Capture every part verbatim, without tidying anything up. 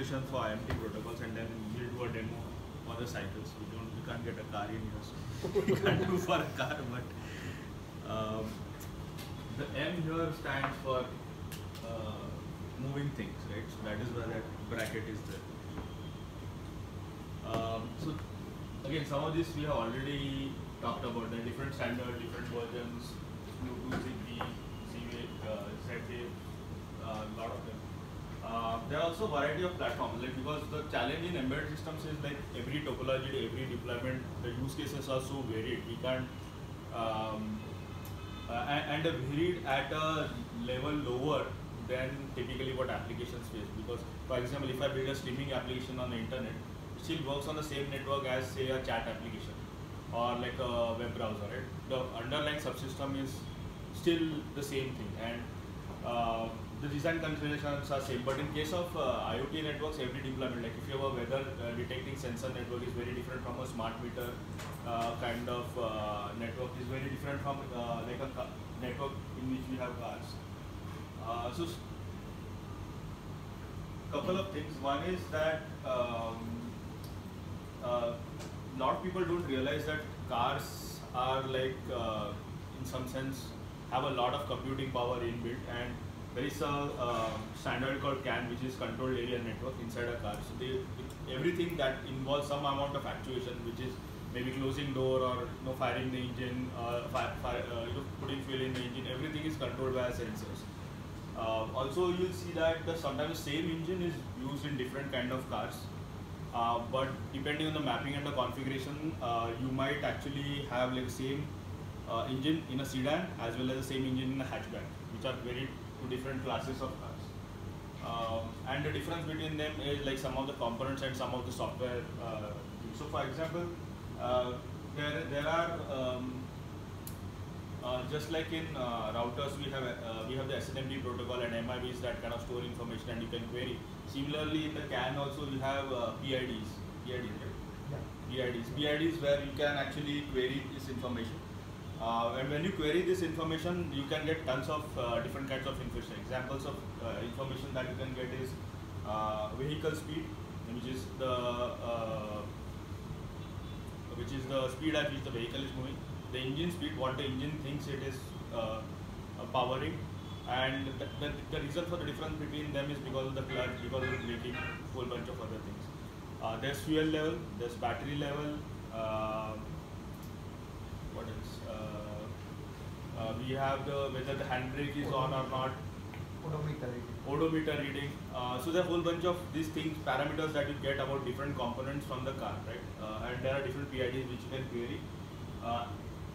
solutions for I M T protocols, and then we'll do a demo for the cycles. We don't, we can't get a car in here, so we can't do for a car. But um, the M here stands for uh, moving things, right? So that is where that bracket is there. Um, so again, some of this we have already talked about. The different standards, different versions, Bluetooth, Zigbee, Z-Wave, uh, Z-Wave, a uh, lot of them. Uh, there are also variety of platforms, like because the challenge in embedded systems is like every topology, every deployment, the use cases are so varied. We can't um, uh, and, and varied at a level lower than typically what applications face. Because, for example, if I build a streaming application on the internet, it still works on the same network as say a chat application or like a web browser. Right? The underlying subsystem is still the same thing, and uh, the design considerations are same. But in case of uh, IoT networks, every deployment, like if you have a weather uh, detecting sensor network, is very different from a smart meter uh, kind of uh, network. Is very different from uh, like a network in which we have cars. Uh, so, couple of things. One is that um, uh, lot of people don't realize that cars are like uh, in some sense have a lot of computing power inbuilt, and there is a uh, standard called C A N, which is controlled area network inside a car. So they, everything that involves some amount of actuation, which is maybe closing door or you know, firing the engine, uh, fire, fire, uh, you know, putting fuel in the engine, everything is controlled by sensors. Uh, also, you'll see that the sometimes same engine is used in different kind of cars, uh, but depending on the mapping and the configuration, uh, you might actually have like same uh, engine in a sedan as well as the same engine in a hatchback, which are very two different classes of cars. Um, and the difference between them is like some of the components and some of the software. Uh, so, for example, uh, there there are um, uh, just like in uh, routers, we have uh, we have the S N M P protocol and M I Bs that kind of store information and you can query. Similarly, in the C A N also you have uh, P I Ds, P I Ds, right? Yeah. P I Ds, P I Ds where you can actually query this information. Uh, and when you query this information, you can get tons of uh, different kinds of information. Examples of uh, information that you can get is uh, vehicle speed, which is the uh, which is the speed at which the vehicle is moving. The engine speed, what the engine thinks it is uh, uh, powering, and the, the, the reason for the difference between them is because of the clutch, because of braking, a whole bunch of other things. Uh, there's fuel level, there's battery level. Uh, what else? Uh, uh, we have the whether the handbrake is on or not. Odometer reading. Odometer reading. Uh, so there are a whole bunch of these things, parameters that you get about different components from the car, right? Uh, and there are different P I Ds which you can query. Uh,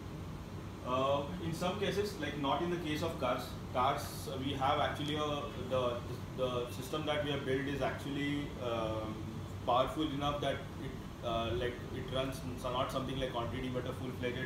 uh, in some cases, like not in the case of cars, cars uh, we have actually a, the the system that we have built is actually um, powerful enough that it uh, like it runs so not something like Quantity but a full-fledged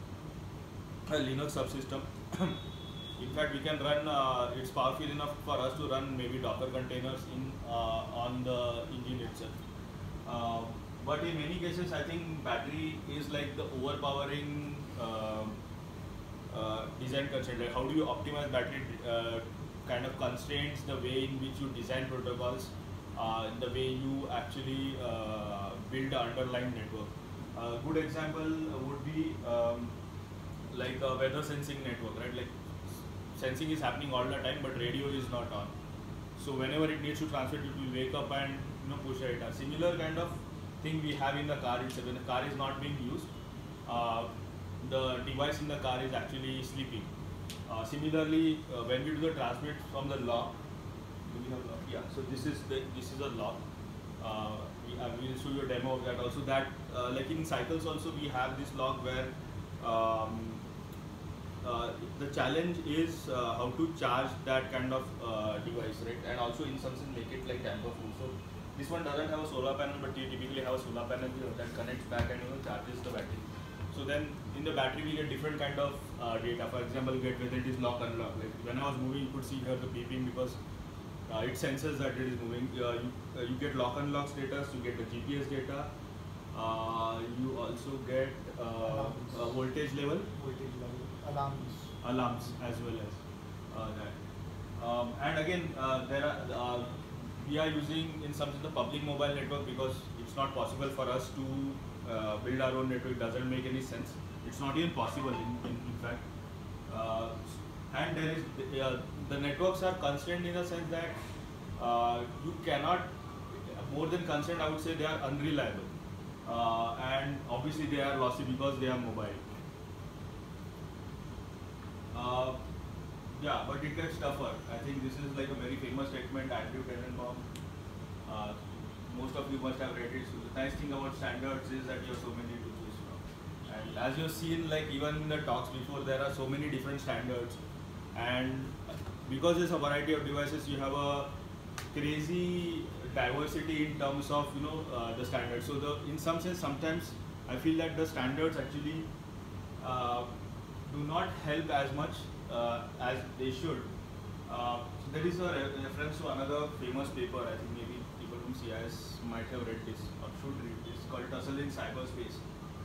uh, Linux subsystem. In fact, we can run, uh, it's powerful enough for us to run maybe Docker containers in uh, on the engine itself. Uh, but in many cases, I think battery is like the overpowering uh, uh, design constraint. Like how do you optimize battery uh, kind of constraints the way in which you design protocols, uh, the way you actually uh, build the underlying network. A good example would be um, like a weather sensing network, right? Like sensing is happening all the time, but radio is not on. So whenever it needs to transmit, it will wake up and you know push a data. Similar kind of thing we have in the car itself. When the car is not being used, uh, the device in the car is actually sleeping. Uh, similarly, uh, when we do the transmit from the lock, do we have lock? Yeah. So this is the this is a lock. Uh, we have, we'll show you a demo of that. Also, that uh, like in cycles also we have this lock where. Um, Uh, the challenge is uh, how to charge that kind of uh, device, right? And also in some sense make it like tamper-proof. So this one doesn't have a solar panel, but you typically have a solar panel that connects back and you know charges the battery. So then in the battery we get different kind of uh, data. For example, you get whether it is lock unlock. Like when I was moving, you could see here the beeping because uh, it senses that it is moving. Uh, you, uh, you get lock unlock status. You get the G P S data. Uh, you also get uh, uh, voltage level. Voltage level. Alarms. Alarms as well as uh, that. Um, and again, uh, there are uh, we are using in some sense the public mobile network because it's not possible for us to uh, build our own network. It doesn't make any sense. It's not even possible in, in, in fact. Uh, and there is the, uh, the networks are constrained in the sense that uh, you cannot, more than constrained, I would say they are unreliable. Uh, and obviously they are lossy because they are mobile. Uh, yeah, but it gets tougher. I think this is like a very famous statement, Andrew Tenenbaum. Uh, most of you must have read it. So the nice thing about standards is that you have so many to choose from. And as you've seen, like even in the talks before, there are so many different standards. And because there's a variety of devices, you have a crazy diversity in terms of you know uh, the standards. So the in some sense, sometimes I feel that the standards actually uh, do not help as much uh, as they should. Uh, so there is a re reference to another famous paper. I think maybe people from C I S might have read this or should read this, called Tussle in Cyberspace.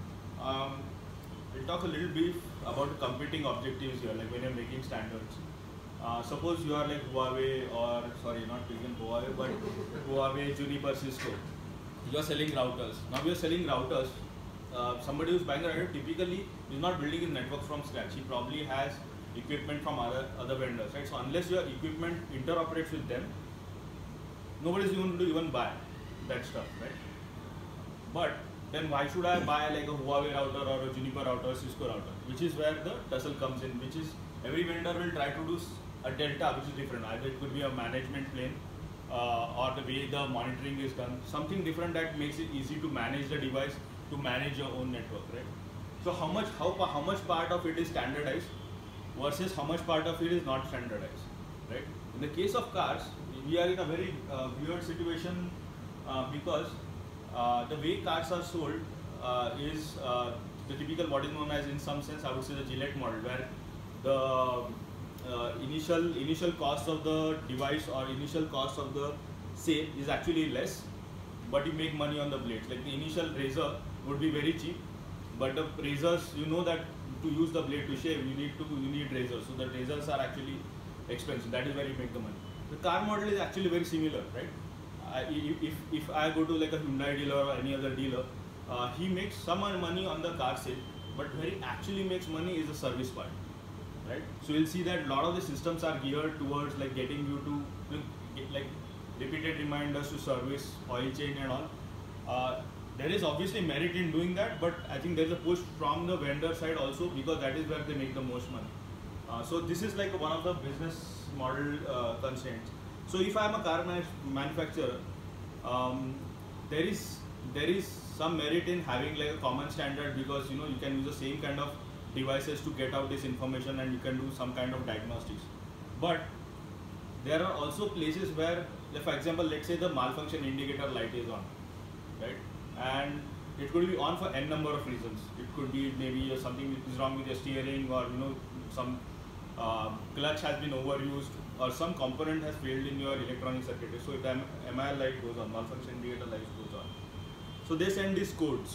Um, we'll talk a little bit about competing objectives here, like when you're making standards. Uh, suppose you are like Huawei or, sorry, not even Huawei, but Huawei, Juniper, Cisco. You are selling routers. Now you are selling routers. Uh, somebody who's buying a router typically is not building a network from scratch. He probably has equipment from other other vendors, right? So unless your equipment interoperates with them, nobody is going to even buy that stuff, right? But then why should I buy like a Huawei router or a Juniper router or Cisco router? Which is where the tussle comes in, which is every vendor will try to do a delta which is different. Either it could be a management plane uh, or the way the monitoring is done, something different that makes it easy to manage the device, to manage your own network, right? So how much how, how much part of it is standardized versus how much part of it is not standardized, right? In the case of cars, we are in a very uh, weird situation uh, because uh, the way cars are sold uh, is uh, the typical what is known as, in some sense, I would say the Gillette model, where the uh, initial initial cost of the device or initial cost of the sale is actually less, but you make money on the blades. Like the initial razor would be very cheap, but the razors, you know that to use the blade to shave, you need to you need razors. So the razors are actually expensive. That is where you make the money. The car model is actually very similar, right? I, if if I go to like a Hyundai dealer or any other dealer, uh, he makes some money on the car sale, but where he actually makes money is the service part, right? So you'll see that a lot of the systems are geared towards like getting you to you know, get, like repeated reminders to service, oil change and all. Uh, there is obviously merit in doing that, but I think there's a push from the vendor side also, because that is where they make the most money. Uh, so this is like one of the business model uh, constraints. So if I am a car man manufacturer, um, there is there is some merit in having like a common standard, because you know you can use the same kind of devices to get out this information and you can do some kind of diagnostics. But there are also places where, like for example, let's say the malfunction indicator light is on, right? And it could be on for n number of reasons. It could be maybe something is wrong with your steering, or you know some uh, clutch has been overused, or some component has failed in your electronic circuitry. So if the M I R light goes on, malfunction indicator light goes on. So they send these codes,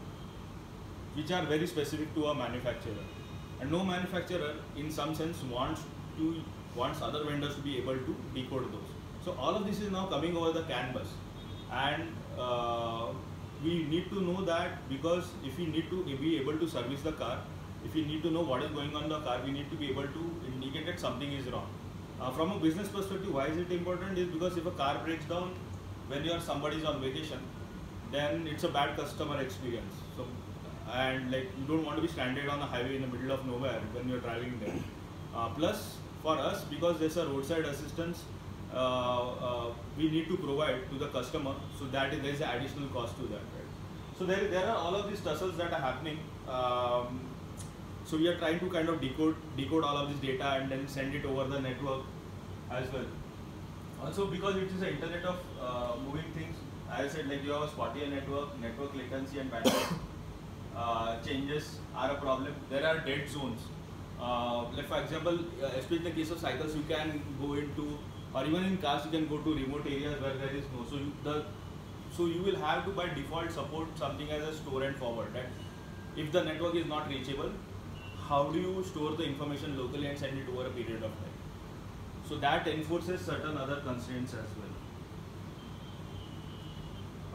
which are very specific to a manufacturer, and no manufacturer, in some sense, wants to wants other vendors to be able to decode those. So all of this is now coming over the CAN bus, and uh, we need to know that, because if we need to be able to service the car, if we need to know what is going on in the car, we need to be able to indicate that something is wrong. Uh, from a business perspective, why is it important? Is because if a car breaks down when you are somebody's on vacation, then it's a bad customer experience. So, and like you don't want to be stranded on a highway in the middle of nowhere when you're driving there. Uh, plus, for us, because there's a roadside assistance, uh, uh, we need to provide to the customer, so that is, there is an additional cost to that, right? So there, there are all of these tussles that are happening. Um, so we are trying to kind of decode decode all of this data and then send it over the network as well. Also, because it is the internet of uh, moving things, as I said, like you have a spotty network, network latency and bandwidth uh, changes are a problem. There are dead zones. Uh, like for example, uh, especially in the case of cycles, you can go into, or even in cars, you can go to remote areas where there is no. So you, the so you will have to by default support something as a store and forward. Right? If the network is not reachable, how do you store the information locally and send it over a period of time? So that enforces certain other constraints as well.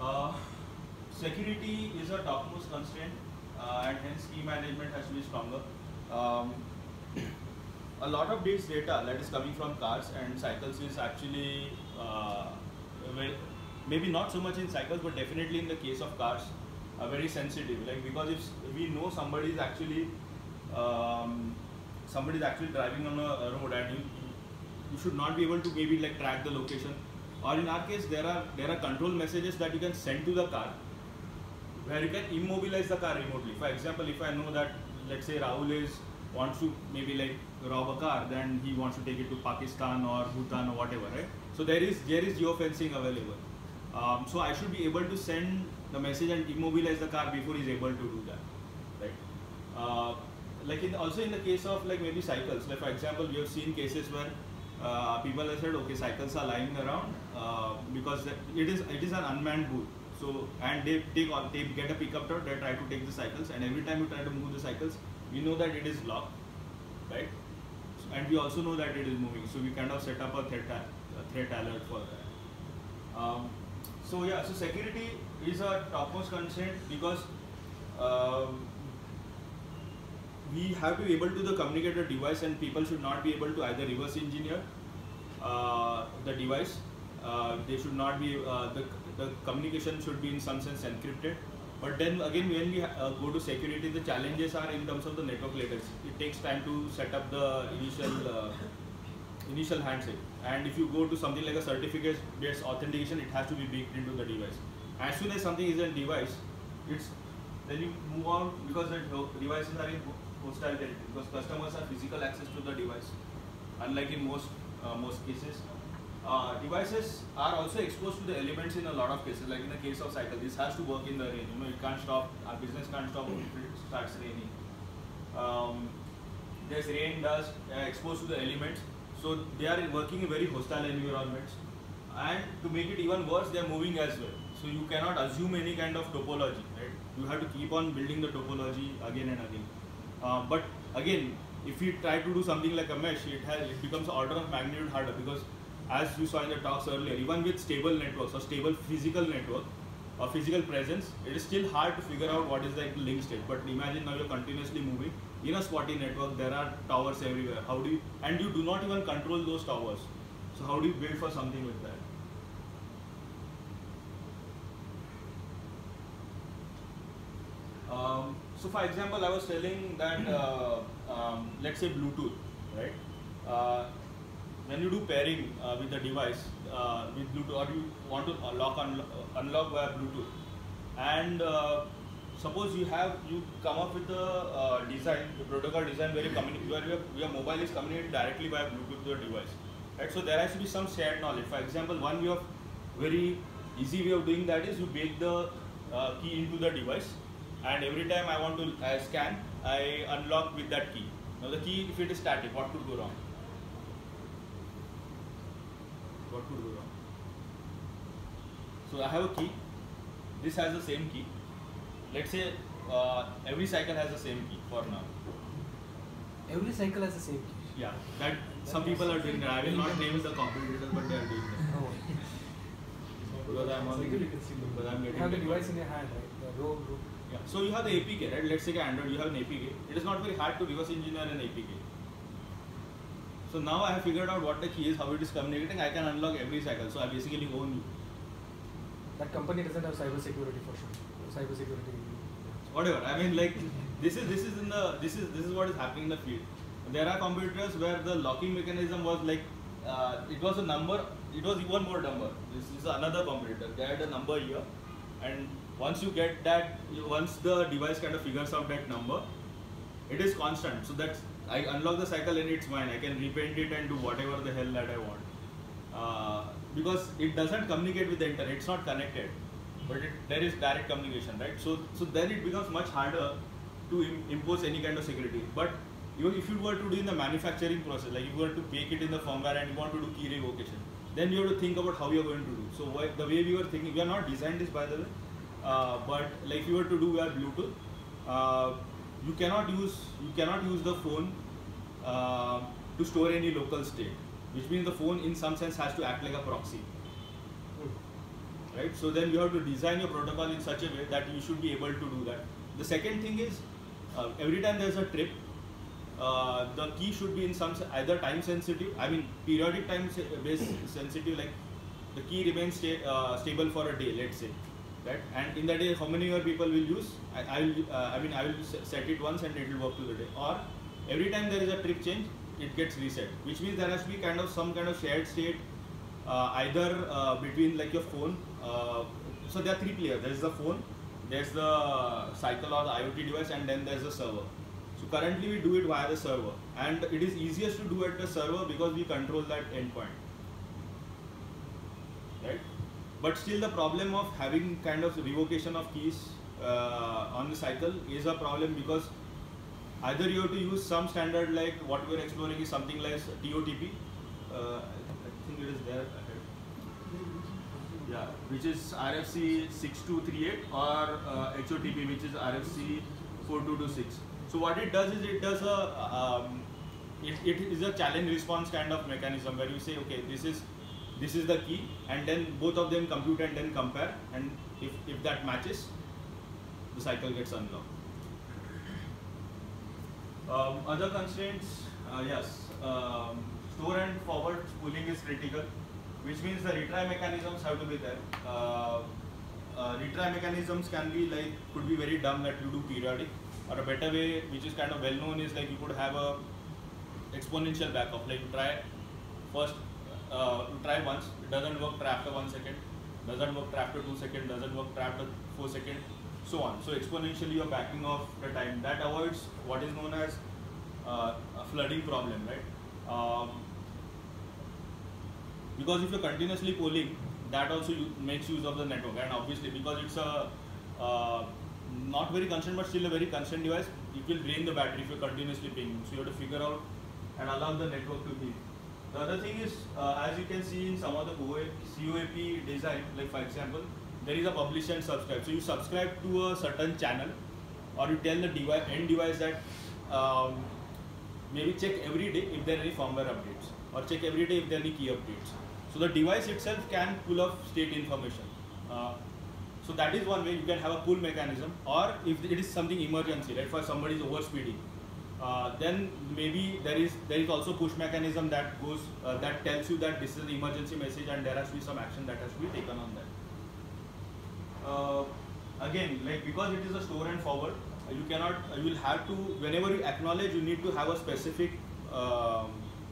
Uh, security is a topmost constraint, uh, and hence key management has to be stronger. Um, a lot of this data that is coming from cars and cycles is actually uh, well, maybe not so much in cycles, but definitely in the case of cars, uh, very sensitive. Like, because if we know somebody is actually um, somebody is actually driving on a, a road, and you, you should not be able to maybe like track the location. Or in our case, there are there are control messages that you can send to the car, where you can immobilize the car remotely. For example, if I know that, let's say Rahul is wants to maybe like rob a car, then he wants to take it to Pakistan or Bhutan or whatever, right? So there is there is geofencing available. Um, so I should be able to send the message and immobilize the car before he's able to do that, right? Uh, like in also in the case of like maybe cycles, like for example, we have seen cases where uh, people have said, okay, cycles are lying around uh, because it is it is an unmanned booth. So and they take or they get a pickup truck, they try to take the cycles, and every time you try to move the cycles, we know that it is locked, right? And we also know that it is moving, so we kind of set up a threat, a threat alert for that. Um, so yeah, so security is a topmost constraint because um, we have to be able to the communicate the device, and people should not be able to either reverse engineer uh, the device. Uh, they should not be uh, the the communication should be in some sense encrypted. But then again, when we uh, go to security, the challenges are in terms of the network latency. It takes time to set up the initial uh, initial handshake. And if you go to something like a certificate-based authentication, it has to be baked into the device. As soon as something is in device, it's then you move on because the devices are in hostile territory, because customers have physical access to the device, unlike in most uh, most cases. Uh, devices are also exposed to the elements in a lot of cases. Like in the case of cycle, this has to work in the rain. You know, it can't stop. Our business can't stop if it starts raining. Um, there's rain, dust, uh, exposed to the elements. So they are working in very hostile environments. And to make it even worse, they are moving as well. So you cannot assume any kind of topology, right? You have to keep on building the topology again and again. Uh, but again, if you try to do something like a mesh, it has it becomes an order of magnitude harder, because as you saw in the talks earlier, even with stable networks or stable physical network or physical presence, it is still hard to figure out what is the link state. But imagine now you're continuously moving in a spotty network. There are towers everywhere. How do you, and you do not even control those towers. So how do you build for something with that? Um, so for example, I was telling that uh, um, let's say Bluetooth, right? Uh, when you do pairing uh, with the device uh, with Bluetooth, or you want to unlock unlock, unlock via Bluetooth, and uh, suppose you have you come up with a uh, design, the protocol design where, you where your, your mobile is communicated directly via Bluetooth to the device, right? So there has to be some shared knowledge. For example, one way of very easy way of doing that is you bake the uh, key into the device, and every time I want to uh, scan, I unlock with that key. Now the key, if it is static, what could go wrong? What could go wrong? So I have a key. This has the same key. Let's say uh, every cycle has the same key for now. Every cycle has the same key. Yeah, that some people are doing that. I will not name the competitors, but they are doing that. Oh. Because I'm on. Because I'm You getting. have the device in your hand, right? The row, row. Yeah. So you have the A P K, right? Let's say Android, you have an A P K. It is not very hard to reverse engineer an A P K. So now I have figured out what the key is, how it is communicating. I can unlock every cycle. So I basically own you. That company doesn't have cyber security for sure. Cyber security. Whatever. I mean, like this is this is in the this is this is what is happening in the field. There are computers where the locking mechanism was like uh, it was a number. It was one more number. This is another computer. They had a number here, and once you get that, once the device kind of figures out that number, it is constant. So that's I unlock the cycle and it's mine. I can repaint it and do whatever the hell that I want. Uh, because it doesn't communicate with the internet, it's not connected. But it, there is direct communication, right? So, so then it becomes much harder to im impose any kind of security. But even if you were to do in the manufacturing process, like if you were to bake it in the firmware and you want to do key revocation, then you have to think about how you are going to do. So why, the way we were thinking, we are not designed this by the way, uh, but like if you were to do via Bluetooth, uh, you cannot use you cannot use the phone uh, to store any local state, which means the phone in some sense has to act like a proxy. right? So then you have to design your protocol in such a way that you should be able to do that. The second thing is uh, every time there's a trip, uh, the key should be in some either time sensitive, I mean periodic time based sensitive, like the key remains sta uh, stable for a day, let's say, right? And in the day, how many other people will use? I, I will, uh, I mean, I will set it once and it will work to the day. Or every time there is a trip change, it gets reset, which means there has to be kind of some kind of shared state, uh, either uh, between like your phone. Uh, so there are three players. There is the phone, there's the cycle or the IoT device, and then there's the server. So currently we do it via the server, and it is easiest to do at the server because we control that endpoint, right? But still the problem of having kind of revocation of keys uh, on the cycle is a problem, because either you have to use some standard, like what we are exploring is something like T O T P. Uh, I think it is there. Yeah, which is R F C six two three eight, or uh, H O T P, which is R F C four two two six. So what it does is it does a um, it, it is a challenge response kind of mechanism where you say, okay, this is this is the key, and then both of them compute and then compare, and if, if that matches, the cycle gets unlocked. Um, other constraints, uh, yes, um, store and forward pooling is critical, which means the retry mechanisms have to be there. Uh, uh, retry mechanisms can be like, could be very dumb, that you do periodic, or a better way, which is kind of well known, is like you could have a exponential backup, like you try first, uh, you try once, it doesn't work, try after one second, doesn't work, try after two seconds, doesn't work, try after four seconds, so on. So exponentially you're backing off the time. That avoids what is known as uh, a flooding problem, right? Um, because if you're continuously polling, that also makes use of the network, and obviously because it's a uh, not very constant but still a very constant device, it will drain the battery if you're continuously pinging. So you have to figure out and allow the network to be. The other thing is, uh, as you can see in some of the C O A P design, like for example, there is a publish and subscribe. So you subscribe to a certain channel, or you tell the device, end device that um, maybe check every day if there are any firmware updates, or check every day if there are any key updates. So the device itself can pull up state information. Uh, so that is one way you can have a pull mechanism, or if it is something emergency, right? For somebody is overspeeding, uh, then maybe there is there is also push mechanism that goes uh, that tells you that this is the emergency message and there has to be some action that has to be taken on that. Uh, again, like because it is a store and forward, uh, you cannot, uh, you will have to, whenever you acknowledge, you need to have a specific um,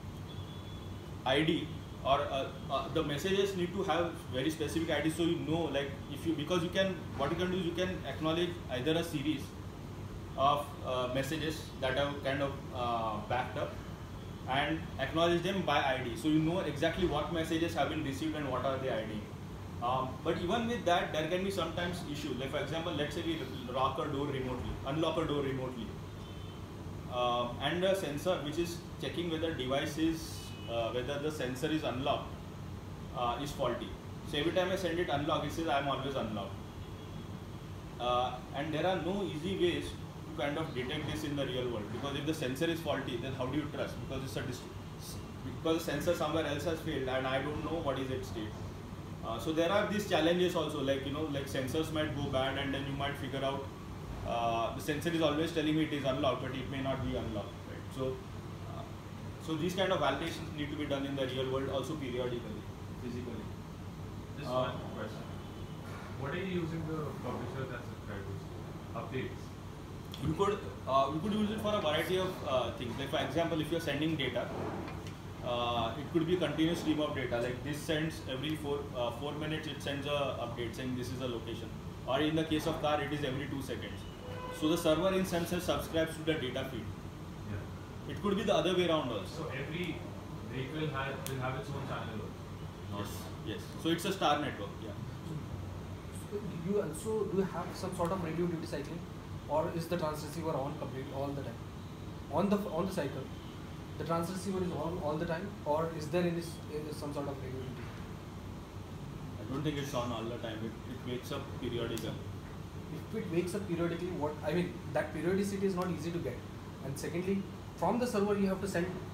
I D, or uh, uh, the messages need to have very specific I D, so you know, like if you, because you can, what you can do is you can acknowledge either a series of uh, messages that are kind of uh, backed up and acknowledge them by I D, so you know exactly what messages have been received and what are they IDing. Um, but even with that, there can be sometimes issue. Like for example, let's say we lock a door remotely, unlock a door remotely, uh, and a sensor which is checking whether device is, uh, whether the sensor is unlocked, uh, is faulty. So every time I send it unlock, it says I am always unlocked. Uh, and there are no easy ways to kind of detect this in the real world, because if the sensor is faulty, then how do you trust? Because it's a dist because the sensor somewhere else has failed and I don't know what is its state. Uh, so there are these challenges also, like you know, like sensors might go bad, and then you might figure out uh, the sensor is always telling me it is unlocked, but it may not be unlocked, right? So, uh, so these kind of validations need to be done in the real world also periodically, physically. Just Uh, one question. What are you using the publishers and subscribers for? Updates? You could uh, you could use it for a variety of uh, things. Like for example, if you're sending data, uh, it could be a continuous stream of data. Like this sends every four uh, four minutes. It sends a update saying this is the location. Or in the case of car, it is every two seconds. So the server in sense subscribes to the data feed. Yeah. It could be the other way around also. So every vehicle has, will have its own channel. Yes. Yes. So it's a star network. Yeah. So you also do you have some sort of radio duty cycling, or is the transceiver on complete all the time? On the on the cycle, the transceiver is on all the time, or is there any is some sort of radio duty? I don't think it's on all the time. It, it wakes up periodically. If it wakes up periodically, what I mean, that periodicity is not easy to get. And secondly, from the server you have to send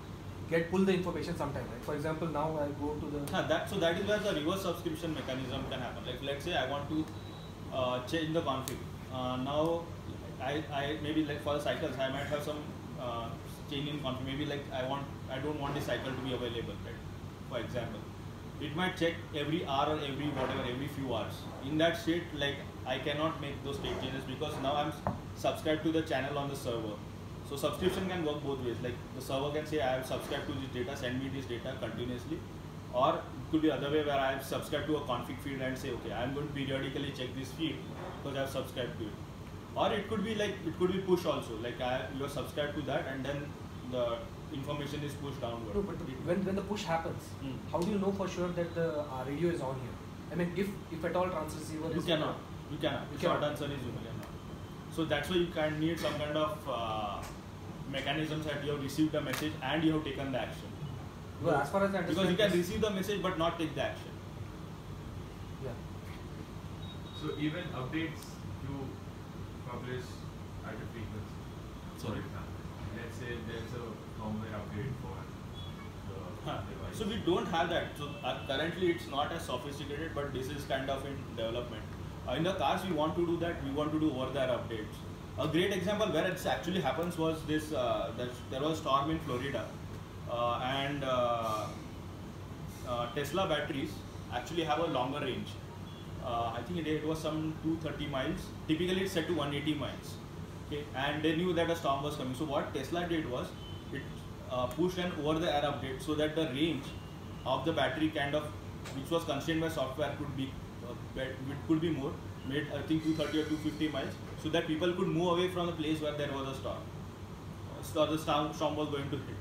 get pull the information sometime, right? For example, now I go to the Ah, that, so that is where the reverse subscription mechanism can happen. Like let's say I want to uh, change the config. Uh, now I, I maybe like for the cycles I might have some uh, change in config. Maybe like I want I don't want this cycle to be available, right? For example, it might check every hour or every whatever every few hours. In that state, like I cannot make those state changes because now I'm subscribed to the channel on the server. So subscription can work both ways. Like the server can say I have subscribed to this data, send me this data continuously, or it could be other way where I have subscribed to a config field and say okay, I am going to periodically check this field because I have subscribed to it. Or it could be like it could be push also. Like I, you are subscribed to that and then the information is pushed downward. no, but the, when when the push happens, Hmm. how do you know for sure that the uh, radio is on here? I mean, if if at all trans receiver You is cannot. You cannot. You Short cannot. answer is you cannot. So that's why you can need some kind of uh, mechanisms that you have received the message and you have taken the action. Well, as far as I Because understand, you can this- receive the message but not take the action. yeah. So even updates you publish at a frequency. For Sorry. example, let's say there's a firmware update for the Huh. device. So we don't have that. So uh, currently it's not as sophisticated, but this is kind of in development. Uh, in the cars, we want to do that. We want to do over-the-air updates. A great example where it actually happens was this. Uh, that there was a storm in Florida, uh, and uh, uh, Tesla batteries actually have a longer range. Uh, I think it, it was some two hundred thirty miles. Typically, it's set to one hundred eighty miles. Okay, and they knew that a storm was coming. So what Tesla did was it uh, pushed an over-the-air update so that the range of the battery kind of, which was constrained by software, could be uh, bet- it could be more. Made I think two hundred thirty or two hundred fifty miles, so that people could move away from the place where there was a storm. Uh, so the storm, storm was going to hit.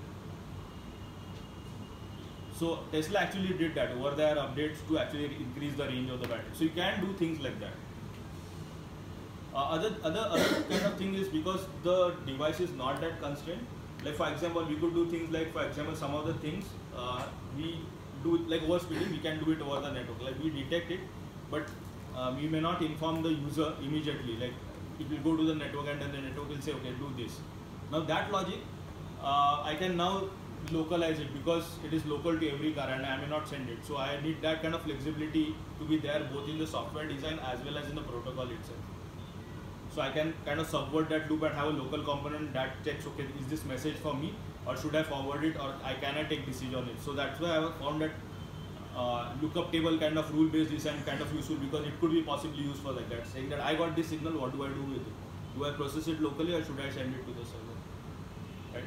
So Tesla actually did that over-the-air updates to actually increase the range of the battery. So you can do things like that. Uh, other other other kind of thing is because the device is not that constrained. Like for example, we could do things like for example some of the things uh, we do like overspeeding. We can do it over the network. Like we detect it, but uh, we may not inform the user immediately. Like it will go to the network and then the network will say okay, do this. Now that logic uh, I can now localize it because it is local to every car and I may not send it. So I need that kind of flexibility to be there both in the software design as well as in the protocol itself. So I can kind of subvert that loop and have a local component that checks, okay, is this message for me or should I forward it or I cannot take decision on it. So that's why I have found that uh, lookup table kind of rule based design kind of useful because it could be possibly used for like that. Saying that I got this signal, what do I do with it? Do I process it locally or should I send it to the server? Right?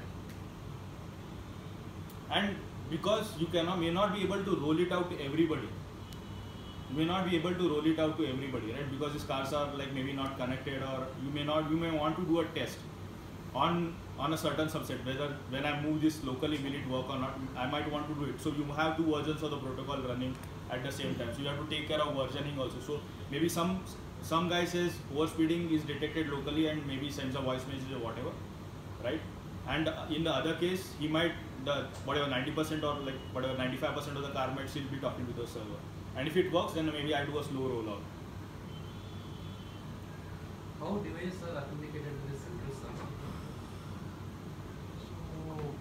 And because you cannot may not be able to roll it out to everybody. You may not be able to roll it out to everybody, right? Because these cars are like maybe not connected, or you may not, you may want to do a test on on a certain subset. Whether when I move this locally, will it work or not? I might want to do it. So you have two versions of the protocol running at the same time. So you have to take care of versioning also. So maybe some some guy says overspeeding is detected locally and maybe sends a voice message or whatever, right? And in the other case, he might the whatever ninety percent or like whatever ninety-five percent of the car might still be talking to the server. And if it works, then maybe I do a slow rollout. How devices are authenticated with this central server? So,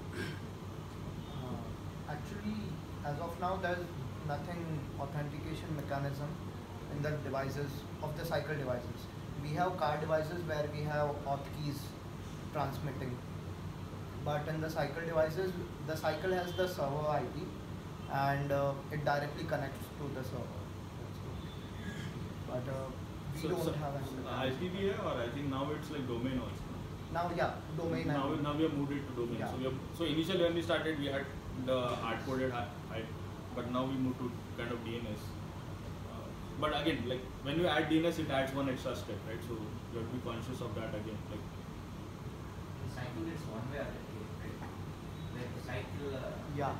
uh, actually, as of now, there's nothing authentication mechanism in the devices of the cycle devices. We have car devices where we have auth keys transmitting, but in the cycle devices, the cycle has the server I P and uh, it directly connects to the server. But uh, we So, don't so have any uh, I P V A, or I think now it's like domain also. now. Yeah, domain. Now, and now we have moved it to domain. Yeah. So, we have, so initially when we started, we had the hard coded, but now we moved to kind of D N S. Uh, but again, like when you add D N S, it adds one extra step, right? So you have to be conscious of that again. Like The cycle is one way authenticated, right? Like the cycle. Uh, Yeah.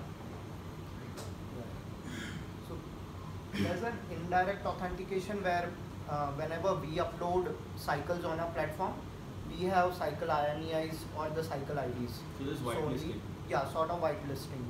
So there's an indirect authentication where uh, whenever we upload cycles on our platform, we have cycle I N E Is or the cycle I Ds. so this is So whitelisting. we- Yeah, sort of whitelisting.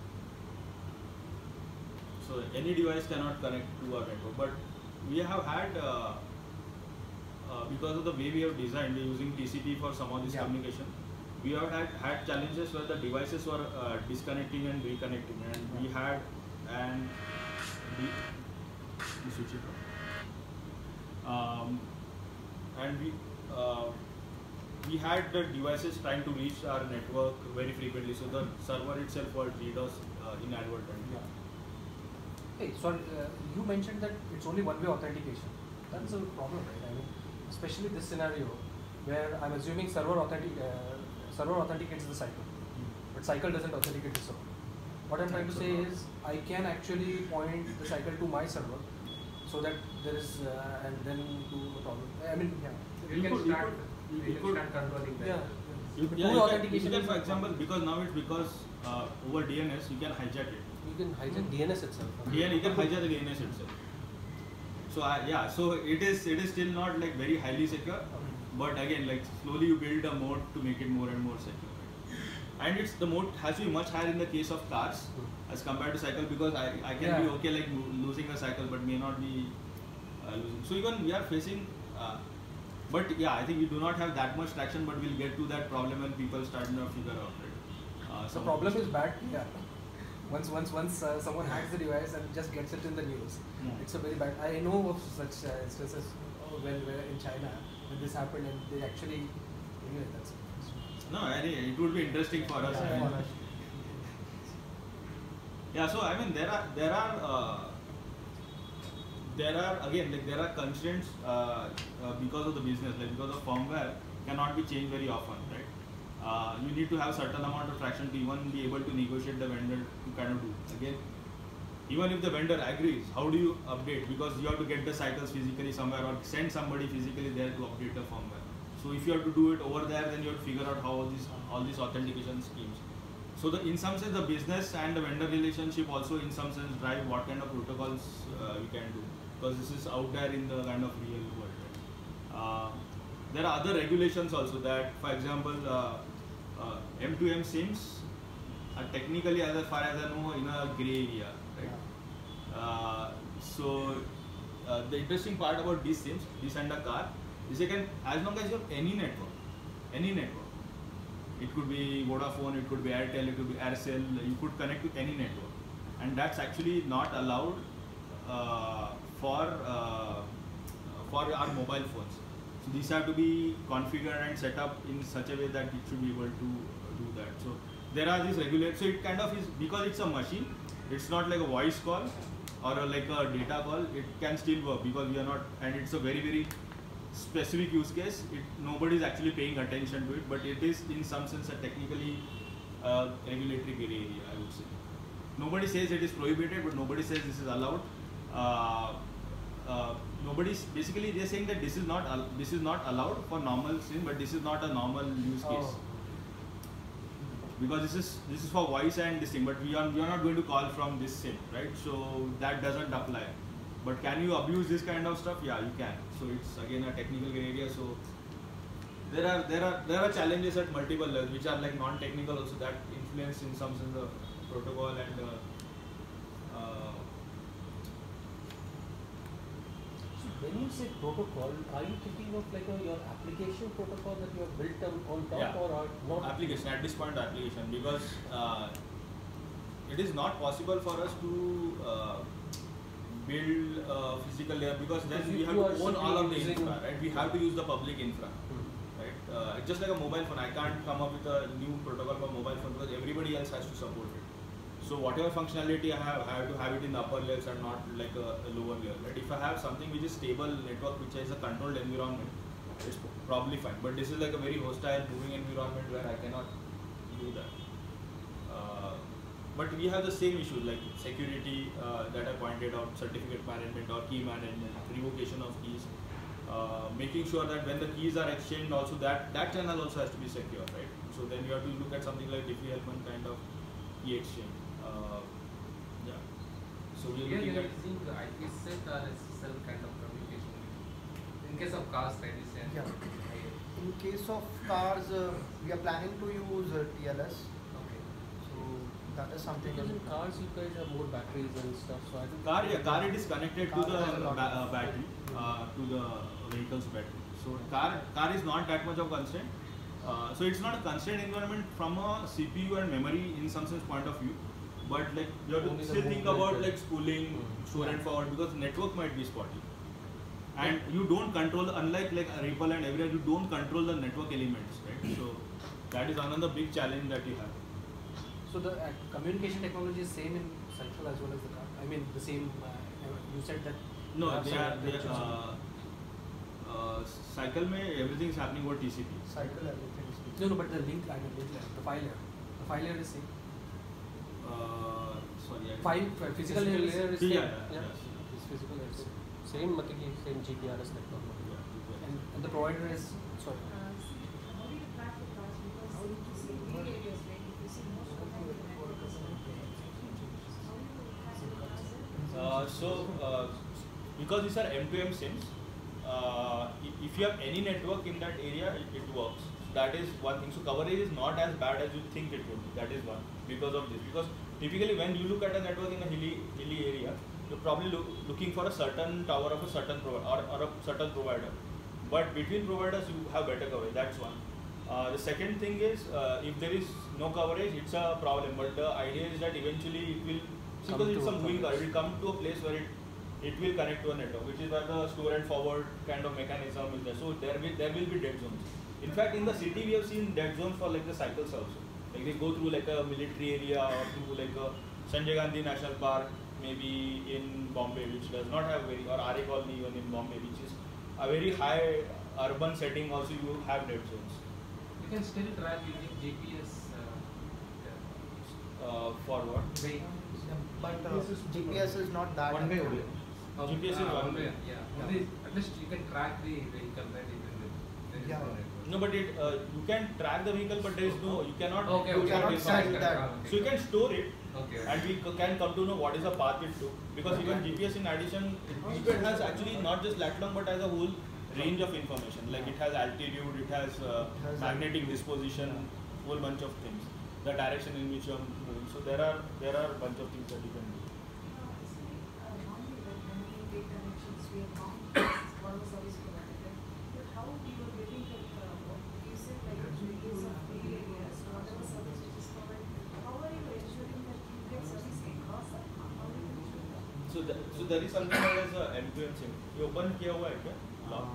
So any device cannot connect to our network, but we have had uh, uh, because of the way we have designed, we're using T C P for some of this Yeah. communication. we have had, had challenges where the devices were uh, disconnecting and reconnecting, and we had and we, we switch it on. Um, and we uh, we had the devices trying to reach our network very frequently, so the server itself was DDoS uh, inadvertently. Yeah. Hey, sorry, uh, you mentioned that it's only one-way authentication. That's a problem, right? I mean, especially this scenario where I'm assuming server authentic uh, server authenticates the cycle, but cycle doesn't authenticate the server. What I'm trying to say is I can actually point the cycle to my server so that there is uh, and then to a problem. I mean, yeah. You, You can could- you start, could- you, you can could- start controlling that. Yeah. You, But yeah, two you can, authentication you can, is for a example, problem. because now it's because uh, over D N S you can hijack it. You can hijack D N S itself. D N you can hijack the D N S itself. So I, yeah, so it is it is still not like very highly secure, but again, like slowly you build a mode to make it more and more secure. Right? And it's the mode has to be much higher in the case of cars as compared to cycle, because I, I can Yeah. be okay like lo- losing a cycle but may not be uh, losing. So even we are facing, uh, but yeah, I think we do not have that much traction, but we'll get to that problem when people start to figure out. Right? Uh, The some of problem these- is bad. Yeah. Once once once uh, someone hacks the device and just gets it in the news, Yeah. it's a very bad. I know of such uh, instances uh, when where in China when this happened and they actually anyway that's. No, I think it would be interesting for us. I mean, yeah, so I mean there are there are uh, there are again like there are constraints uh, uh, because of the business, like because of firmware cannot be changed very often, right? Uh, you need to have certain amount of traction to even be able to negotiate the vendor to kind of do. Again, even if the vendor agrees, how do you update? Because you have to get the cycles physically somewhere or send somebody physically there to update the firmware. So if you have to do it over there, then you have to figure out how all these all these authentication schemes. So the, in some sense, the business and the vendor relationship also in some sense drive what kind of protocols uh, we can do, because this is out there in the kind of real world. Right? Uh, there are other regulations also that, for example, uh, uh, M two M SIMs are technically, as far as I know, in a gray area. Right? Uh, so uh, the interesting part about these SIMs, this and a car, is you can, as long as you have any network, any network. It could be Vodafone, it could be Airtel, it could be Aircel, you could connect to any network. And that's actually not allowed uh, for, uh, for our mobile phones. So these have to be configured and set up in such a way that it should be able to do that. So there are these regulations, so it kind of is, because it's a machine, it's not like a voice call or a, like a data call, it can still work because we are not, and it's a very, very specific use case. It, nobody is actually paying attention to it, but it is in some sense a technically uh, regulatory gray area, I would say. Nobody says it is prohibited, but nobody says this is allowed. Uh, uh, nobody's basically they're saying that this is not al this is not allowed for normal SIM, but this is not a normal use case. Oh. Because this is this is for voice and this thing, but we are we are not going to call from this SIM, right? So that doesn't apply. But can you abuse this kind of stuff? Yeah, you can. So it's again a technical gray area. So there are there are there are challenges at multiple levels, which are like non-technical also, that influence in some sense the protocol and uh, uh, So when you say protocol, are you thinking of like a, your application protocol that you have built on, on top, Yeah. or are not? application at this point application, because uh, it is not possible for us to uh, build a physical layer, because then Because we you- have you to are own all of the simply infra, using- right? We have to use the public infra, Hmm. right? Uh, it's just like a mobile phone. I can't come up with a new protocol for mobile phone because everybody else has to support it. So whatever functionality I have, I have to have it in the upper layers and not like a, a lower layer, right? If I have something which is stable network, which is a controlled environment, it's probably fine. But this is like a very hostile moving environment where I cannot do that. Uh, but we have the same issues like security uh, that I pointed out, certificate management or key management, revocation of keys, uh, making sure that when the keys are exchanged, also that that channel also has to be secure, right? So then you have to look at something like Diffie-Hellman kind of key exchange. Uh, yeah. So we are Here looking you are at. using the I P set or S S L kind of communication. In case of cars, right? You said. Yeah. In case of cars, uh, we are planning to use uh, T L S. Okay. So that is something. Because in cars you guys have more batteries and stuff, so I think Car, yeah, car it is connected to Car the has a lot ba of- uh, battery, uh, to the vehicle's battery. So car, car is not that much of constraint. Uh, so it's not a constrained environment from a C P U and memory in some sense point of view, but like you have Only to the still think movement about will- like spooling, Hmm. store and forward, because network might be spotty. And you don't control, unlike like a Ripple and everywhere, you don't control the network elements, right? So that is another big challenge that you have. So the uh, communication technology is same in cycle as well as the car. I mean the same. Uh, you said that. No, you have they some are, they connections are, on- uh, uh, cycle mein everything is happening over T C P. Cycle everything is No, no, but the link, I mean, link layer, the file layer, the file layer is same. Uh, sorry, I File, f- physical layer is layer is Yeah, same. yeah, yeah. It's physical layer. is same. Same मतलब कि same G P R S network. Yeah, And, and the provider is sorry. How do you track the cars? Because if you see big areas, right? If you see most of the time the network is not there. How do you track the cars? Uh, so, uh, because these are M two M SIMs, uh, i- if you have any network in that area, it, it works. That is one thing. So coverage is not as bad as you think it would be. That is one, because of this. Because typically when you look at a network in a hilly hilly area, you're probably look, looking for a certain tower of a certain provider or, or a certain provider. But between providers, you have better coverage. That's one. Uh, the second thing is, uh, if there is no coverage, it's a problem. But the idea is that eventually it will, Come because it's to a moving car, coverage. it will come to a place where it it will connect to a network, which is where the store and forward kind of mechanism is there. So there will there will be dead zones. In fact, in the city we have seen dead zones for like the cycles also. Like they go through like a military area or through like a Sanjay Gandhi National Park, maybe in Bombay, which does not have very, or R A Colony even in Bombay, which is a very high urban setting. Also, you have dead zones. You can still track using G P S. Uh, Uh, for what? way. But uh, G P S is not that. One way only. Oh, G P S is ah, one way. Yeah. Yeah. Only, at least you can track the vehicle, right? Even if there is Yeah. no network. No, but it uh, you can track the vehicle, but there is no, you cannot. Okay, You okay, cannot okay, send okay, that. okay. So you can store it, Okay. and we c- can come to know what is the path it took. Because even G P S, in addition, G P S has actually not just lat long, but has a whole range of information. Like it has altitude, it has uh, It has magnetic disposition, whole bunch of things. The direction in which you are moving. So there are there are a bunch of things that you can do. Uh, see, uh, normally when when we take connections, we have found one service provider, right? But how you are getting that, uh, what you said, like in the case of big areas, whatever service which is provided, how are you ensuring that you get service across that? How do you ensure that? So th- so there is something called as a M two M SIM. ये open किया हुआ है क्या? Lock.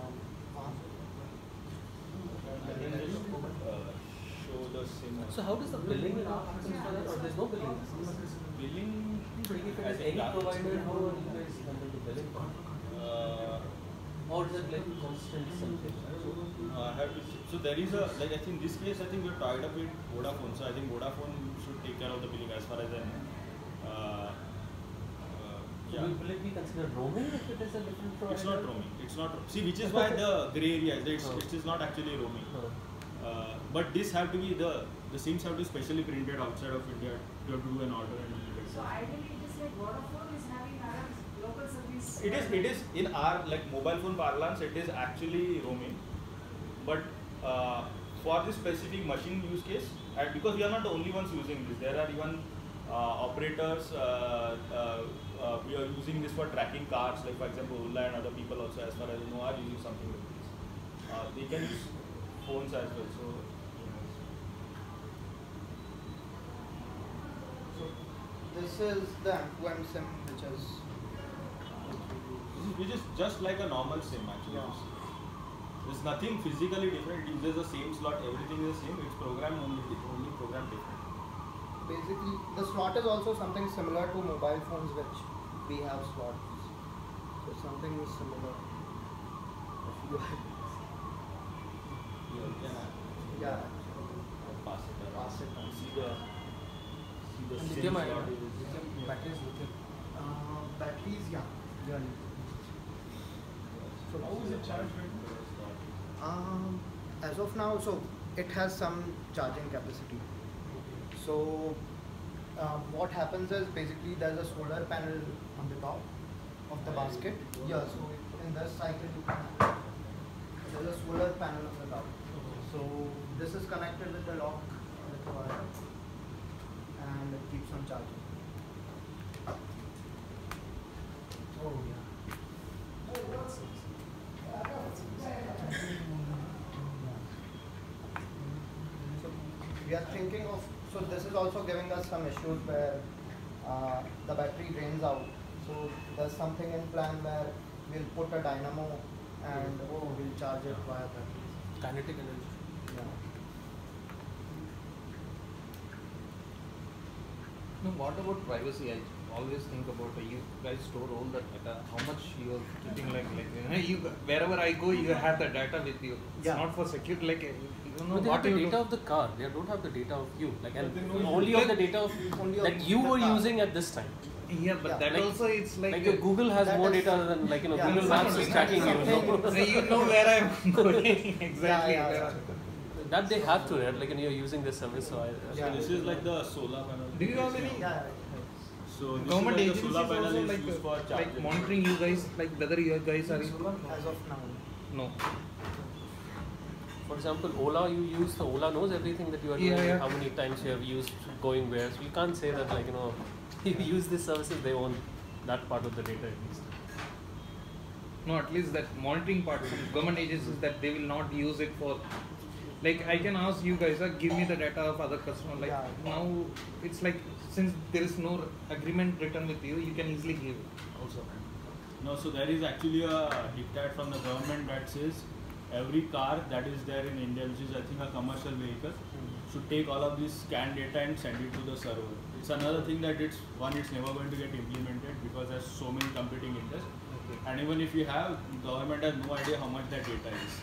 I can just uh, show the SIM. So how does the billing happen for that, or there's no billing? Billing? If it I is think any that- provider, how are you guys handle the billing part? Uh, Or is it like constant something? Uh, I have to ch- so there is a, like I think in this case I think we're tied up with Vodafone, so I think Vodafone should take care of the billing as far as I know. Uh, uh, So yeah. will, will it be considered roaming if it is a different provider? It's not roaming. It's not. ro- See, which is why the grey area is. It's, Oh. it is not actually roaming. Huh. Uh, but this have to be the the SIMs have to be specially printed outside of India. You have to do an order and you get So it. ideally, it is like Vodafone is having our local service. It is. It is in our like mobile phone parlance. It is actually roaming, but uh, for this specific machine use case, and because we are not the only ones using this, there are even uh, operators. Uh, uh, uh, we are using this for tracking cars, like for example, Ola and other people also, as far as I know, are using something like this. Uh, they can use phones as well. So. So this is the M two M SIM which is. This is, which is just like a normal SIM actually. Yeah. There's nothing physically different. It uses the same slot. Everything is the same. It's programmed only, di- only programmed different. Basically, the slot is also something similar to mobile phones, which we have slots. So something is similar. If you You can yeah, pass it around. Pass it around. You see the see the And SIM lithium slot ion. is- Lithium battery is lithium. uh, batteries, yeah, yeah. So How is it charged right now? Um, as of now, so it has some charging capacity. So um, what happens is basically there's a solar panel on the top of the basket. Yeah, so in this cycle you can there's a solar panel on the top. So this is connected with the lock with the wire and it keeps on charging. Oh yeah. we are thinking of, so this is also giving us some issues where uh, the battery drains out. So there's something in plan where we'll put a dynamo and we'll charge it via batteries. Kinetic energy. Yeah. No, what about privacy? I always think about uh, you guys store all the data. How much you are keeping, like like you know, you wherever I go, you have the data with you. It's Yeah. not for security. Like uh, you don't know No, they what have the you data do. of the car. They don't have the data of you. Like and But they know only you. of the data of Only of that you the were car. using at this time. Yeah, but Yeah. that Like- also it's like, Like your uh, Google has That more is- data than like you know Yeah, Google exactly. Maps is tracking you. uh, you know where I'm going exactly. Yeah, where yeah, I'm- That they have to, right? Like when you're using this service, so I. I Yeah. So this is like the solar panel. Do you have any Yeah. So this government is like agencies the solar panel also is like used for uh, like charging. monitoring you guys, like whether you guys are As of now. no. For example, Ola, you use the Ola knows everything that you are doing, Yeah, yeah. how many times you have used going where. So you can't say that like you know, you use these services, they own that part of the data at least. No, at least that monitoring part from government agencies that they will not use it for. Like I can ask you guys, uh, give me the data of other customer. Like Yeah. now, it's like since there is no agreement written with you, you can easily give it also. No, so there is actually a diktat from the government that says every car that is there in India, which is I think a commercial vehicle, should take all of this scan data and send it to the server. It's another thing that it's one, it's never going to get implemented because there's so many competing interests. Okay. And even if you have, government has no idea how much that data is.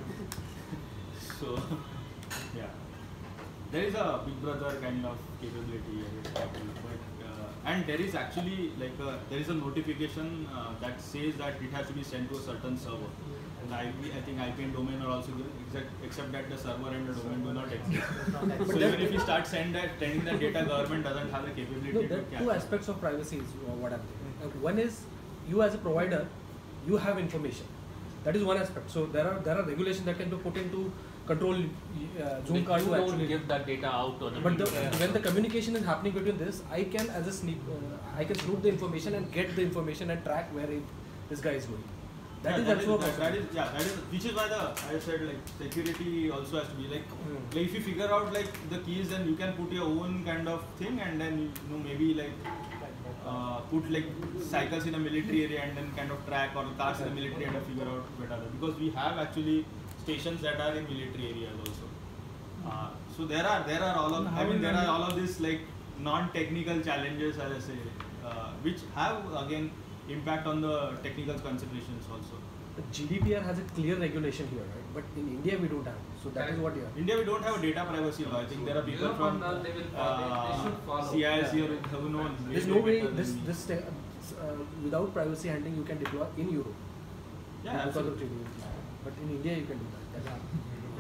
So, yeah, there is a Big Brother kind of capability here, but uh, and there is actually like a, there is a notification uh, that says that it has to be sent to a certain server. And I P, I think I P and domain are also given, except except that the server and the domain do not exist. But So that- even if you start send that, sending the data, government doesn't have the capability No, to there are catch two it. aspects of privacy is uh, what I'm saying. Uh, One is you as a provider, you have information. That is one aspect. So there are there are regulations that can be put into control uh, Zoom card to actually give that data out to other But the, people. when the communication is happening between this, I can as a sneak, uh, I can snoop the information and get the information and track where it, this guy is going. That Yeah, is that also a that, that possibility. is yeah that is which is why the I said like security also has to be like Hmm. like if you figure out like the keys, then you can put your own kind of thing, and then you know maybe like uh, put like cycles in a military area and then kind of track, or cars in the military and figure out better, because we have actually stations that are in military areas also. Uh, so there are there are all of I mean there are all of these like non-technical challenges, as I say, uh, which have again impact on the technical considerations also. The G D P R has a clear regulation here, right? But in India we don't have. So that is what you have. India, we don't have a data privacy law. I think there are people Europe from and all, they will follow. They uh, should follow. C I S Yeah. here who know There's no way this this sta- uh, without privacy handling you can deploy in Europe. Yeah, because of absolutely. G D P R. But in India you can do that. That's-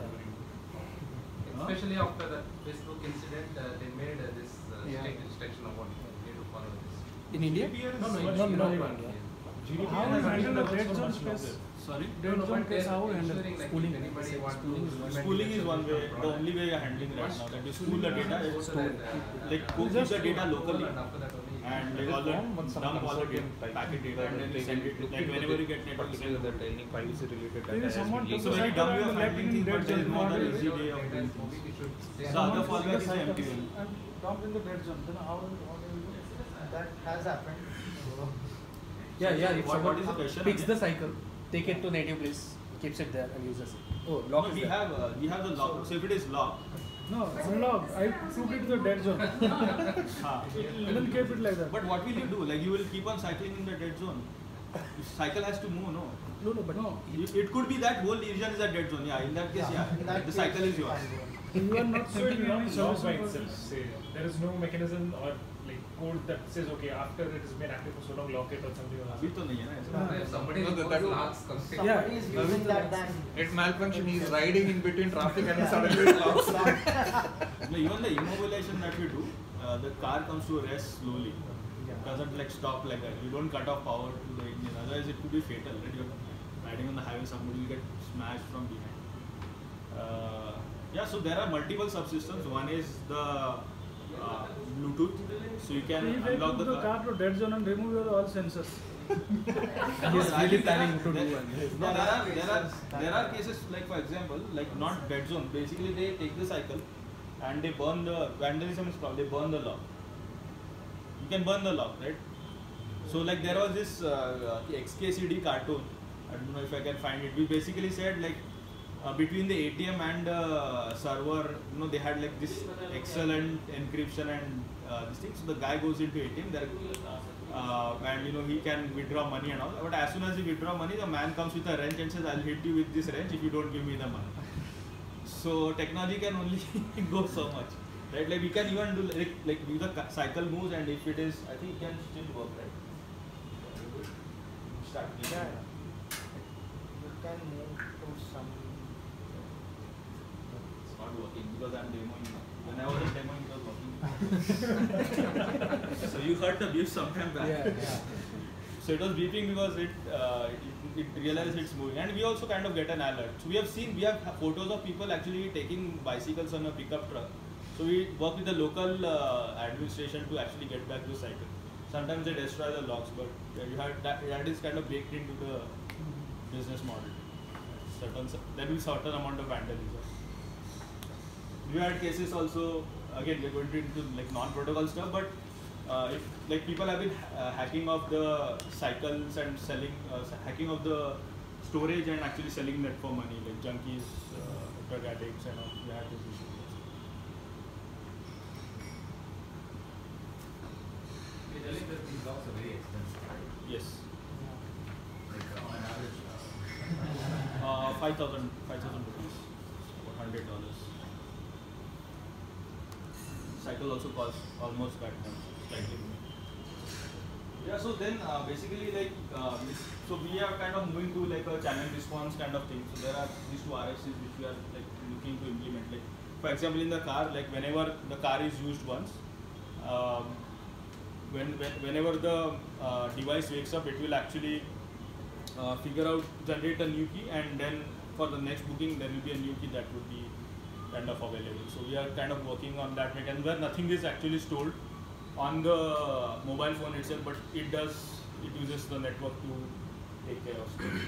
Especially after the Facebook incident, uh, they made uh, this uh, Yeah. strict restriction of what you need to follow this. In India? G D P R is No, no, much no, no, more- no, in India. G D P R How has is handled handled the the red red zone zone space? space? Sorry? Dead No, zone but case, they're how handle ensuring, like, schooling. if anybody want to Schooling is one way. The only way you're handling right now, that you school the data, is so that, uh, like go keep Just the data locally, and after that only and There like is all the one, but some dump all the consortium data, type packet data, where and then they you send will it. look Like into whenever the you get network, you particular send it. that any privacy related There data is has someone been took leaked. So the very cycle dumb way and of left handling in things, dead but there is zone. no other Whatever. easy way of Then doing maybe things. we should say So other Someone took fallback the is cycle M T L. and dumped in the dead zone. Then how how do you do it? That has happened. Yeah, yeah. If What- someone what is the question picks again? the cycle, take it to native place, keeps it there and uses it. Oh, No, lock is we there. have uh, we have the lock. So if it is locked, No, unlocked. I took it to the dead zone huh. and then kept it like that. But what will you do? Like you will keep on cycling in the dead zone. If cycle has to move, no. No, no, but No. It, it could be that whole region is a dead zone. Yeah, in that case, yeah, in that the case, cycle is it's yours. fine. You are not So it sending will any not be locked by service itself. purpose. Say there is no mechanism or like code that says okay after it has been active for so long lock it or something. Or अभी तो नहीं है ना ऐसा. if somebody No, that- reports that- locks something. Somebody is Yeah. using that then. It malfunction. He is riding in between traffic and suddenly it locks. No, even the immobilization that we do, uh, the car comes to a rest slowly. Doesn't like stop like that. You don't cut off power to the engine. Otherwise, it could be fatal. Right? You're riding on the highway, somebody will get smashed from behind. Uh, yeah, so there are multiple subsystems. One is the uh, Bluetooth, so you can If I unlock took the the car. car to dead zone and remove your all sensors. he's I really think there planning are- to do there- one. No, there are there are there are cases like for example, like not dead zone. Basically, they take the cycle, and they burn the vandalism is probably they burn the lock. You can burn the lock, right? So like there was this uh, uh, X K C D cartoon. I don't know if I can find it. We basically said like uh, between the A T M and uh, server, you know, they had like this excellent encryption and uh, this thing. So the guy goes into A T M there, uh, and you know he can withdraw money and all. But as soon as he withdraw money, the man comes with a wrench and says, "I'll hit you with this wrench if you don't give me the money." So technology can only go so much, right? Like we can even do like like do the cycle moves, and if it is, I think it can still work, right? Start. Yeah. You can move to some. It's not working because I'm demoing. When I was demoing, it was working. So you heard the beep sometime back. Yeah, yeah. So it was beeping because it, uh, it it realized it's moving, and we also kind of get an alert. So we have seen we have photos of people actually taking bicycles on a pickup truck. So we work with the local uh, administration to actually get back the cycle. Sometimes they destroy the locks, but yeah, you have that, that is kind of baked into the business model. Certain there will be certain amount of vandalism. We had cases also. Again, we're going to into like non-protocol stuff, but uh, if like people have been uh, hacking of the cycles and selling, uh, hacking of the storage and actually selling that for money, like junkies, uh, drug addicts, and all. We had this issue. You're telling that these locks are very expensive, right? Yes. Like uh, on average. Uh, five thousand, five thousand rupees, or hundred dollars. Cycle also costs almost that much, slightly more. Yeah. So then, uh, basically, like, uh, so we are kind of moving to like a channel response kind of thing. So there are these two R F Cs which we are like looking to implement. Like, for example, in the car, like whenever the car is used once, um, when, when whenever the uh, device wakes up, it will actually uh, figure out, generate a new key, and then for the next booking there will be a new key that would be kind of available. So we are kind of working on that mechanism where nothing is actually stored on the mobile phone itself, but it does, it uses the network to take care of stuff.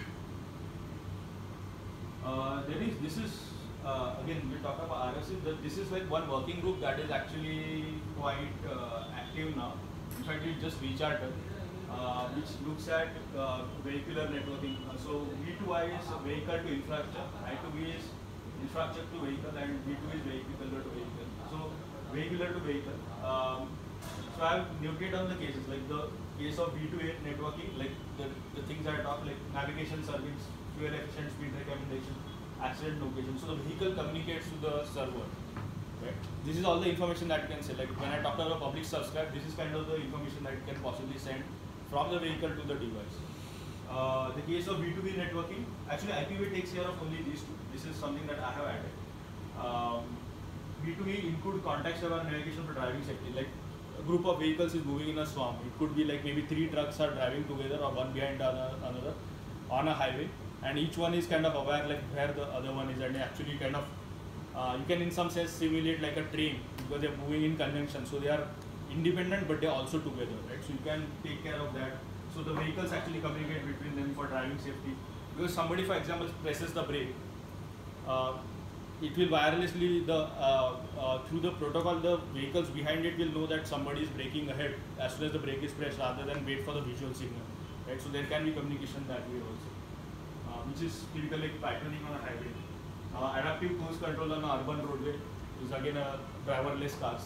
Uh, there is, this is, uh, again, we talk about R S C, that this is like one working group that is actually quite uh, active now. In fact, it just recharted, uh, which looks at uh, vehicular networking. Uh, so V two I is vehicle to infrastructure, I two V is infrastructure to vehicle, and V two is vehicular to vehicle. So vehicular to vehicle. Um, so I have noted down the cases, like the case of V two A networking, like the, the things that I talked, like navigation service, fuel efficient speed recommendation, accident location. So the vehicle communicates to the server. Right? This is all the information that you can say. Like when I talk about public subscribe, this is kind of the information that you can possibly send from the vehicle to the device. Uh, the case of V two V networking, actually I P V takes care of only these two. This is something that I have added. Um, V two V include context-aware navigation for driving safety. Like a group of vehicles is moving in a swarm. It could be like maybe three trucks are driving together or one behind another, another on a highway, and each one is kind of aware like where the other one is, and actually kind of uh, you can in some sense simulate like a train because they're moving in conjunction. So they are independent, but they're also together, right? So you can take care of that. So the vehicles actually communicate between them for driving safety. Because somebody, for example, presses the brake, uh, it will wirelessly, the uh, uh, through the protocol, the vehicles behind it will know that somebody is braking ahead as soon as the brake is pressed, rather than wait for the visual signal, right? So there can be communication that way also, uh, which is typically like patterning on a highway. Uh, adaptive cruise control on an urban roadway is again a driverless cars.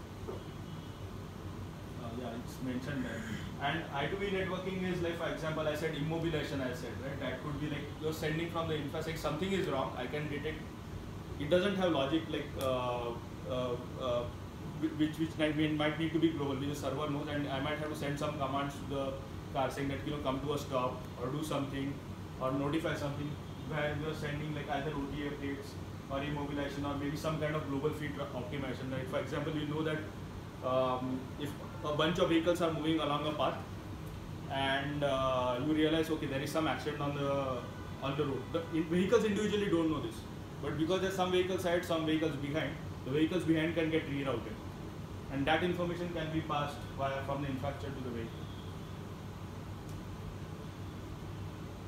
Uh, yeah, it's mentioned there. And I two V networking is like, for example, I said immobilization, I said, right? That could be like you're sending from the infrastructure, something is wrong, I can detect. It doesn't have logic like uh, uh, uh, which which might, might need to be global, which the server knows, and I might have to send some commands to the car saying that, you know, come to a stop or do something or notify something, where you're sending like either O T A updates or immobilization or maybe some kind of global fleet optimization. Like for example, you know that um, if a bunch of vehicles are moving along a path and uh, you realize, okay, there is some accident on the on the road. The in vehicles individually don't know this, but because there's some vehicles ahead, some vehicles behind, the vehicles behind can get rerouted, and that information can be passed via from the infrastructure to the vehicle.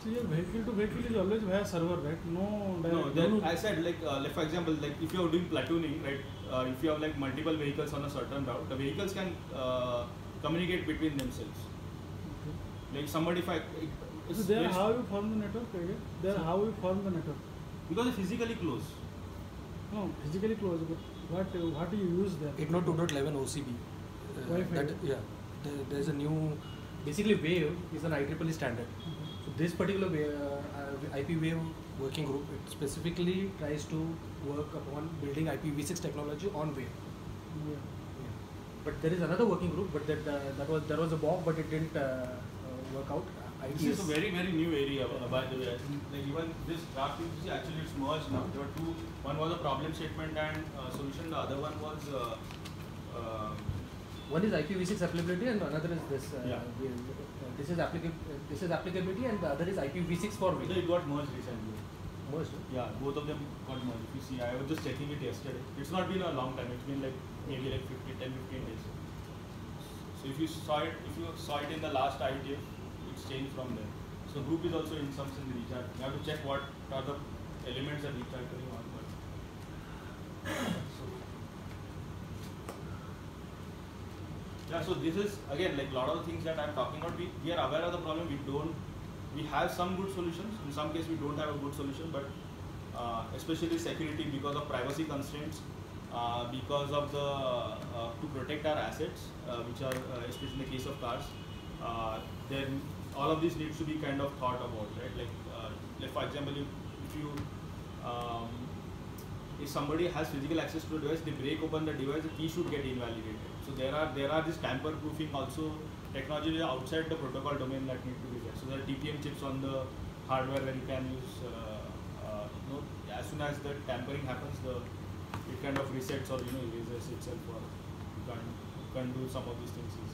So your vehicle to vehicle is always via server, right? No direct. No, then I said like, uh, like for example, like if you are doing platooning, right? Uh, if you have like multiple vehicles on a certain route, the vehicles can uh, communicate between themselves. Okay. Like somebody, if I, it's So there, very- how you form the network? Okay? There, how you form the network? because they're physically close. No, physically close, but what uh, what do you use there? eight oh two dot eleven O C B. Uh, Wi-Fi. that, yeah, there, there's a new, basically Wave is an I triple E standard. Mhm. So this particular wave, uh, I P Wave working group, it specifically tries to work upon building I P v six technology on Wave. Yeah. But there is another working group, but that uh, that was there was a B O C, but it didn't uh, uh, work out. This is a very very new area, uh, by the way. I think, like even this draft P P C actually it's merged now. There were two. One was a problem statement and uh, solution. The other one was. Uh, uh, One is I P v six applicability and another is this. Uh, Yeah. Wave. Uh, this is applicab- uh, This is applicability and the other is I P v six for so Wave. it got merged recently. Merged, no? Yeah, both of them got merged. If you see, I was just checking it yesterday. It's not been a long time. It's been like maybe like fifteen, ten, fifteen days. So if you saw it, if you saw it in the last I T F, it's changed from there. So group is also in some sense recharge. You have to check what are the elements that recharge going on. But so yeah, so this is again like a lot of the things that I'm talking about. We, we are aware of the problem. We don't. We have some good solutions. In some cases, we don't have a good solution, but uh, especially security because of privacy constraints, uh, because of the uh, to protect our assets, uh, which are uh, especially in the case of cars. Uh, then all of this needs to be kind of thought about, right? Like, uh, like for example, if, if you um, if somebody has physical access to a device, they break open the device, the key should get invalidated. So there are there are this tamper proofing also technology outside the protocol domain that need to be there. So there are T P M chips on the hardware where you can use. Uh, uh, you know, as soon as the tampering happens, the it kind of resets or you know erases itself, or you can you can do some of these things easily.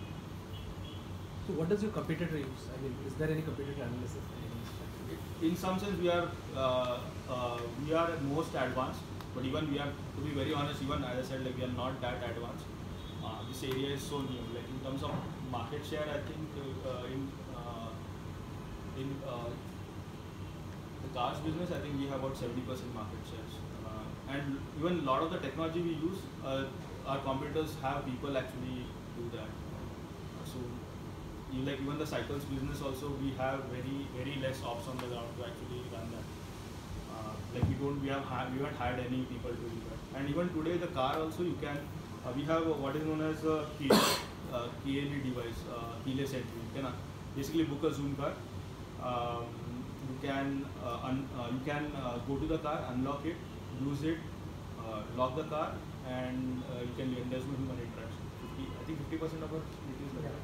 So what does your competitor use? I mean, is there any competitor analysis? In some sense, we are uh, uh, we are most advanced, but even we are, to be very honest, even as I said, like we are not that advanced. Uh, this area is so new. Like in terms of market share, I think uh, in uh, in uh, the cars business, I think we have about seventy percent market shares. Uh, and even a lot of the technology we use, uh, our competitors have people actually do that. Uh, so. You like even the cycles business also, we have very very less ops on the ground to actually run that. Uh, like we don't we have ha we haven't hired any people to do that. And even today the car also you can uh, we have what is known as a K L E device, uh, keyless entry. You can uh, basically book a Zoom car. Um, you can uh, un uh, you can uh, go to the car, unlock it, use it, uh, lock the car, and uh, you can there's no human interaction. fifty, I think fifty percent of our it is like that.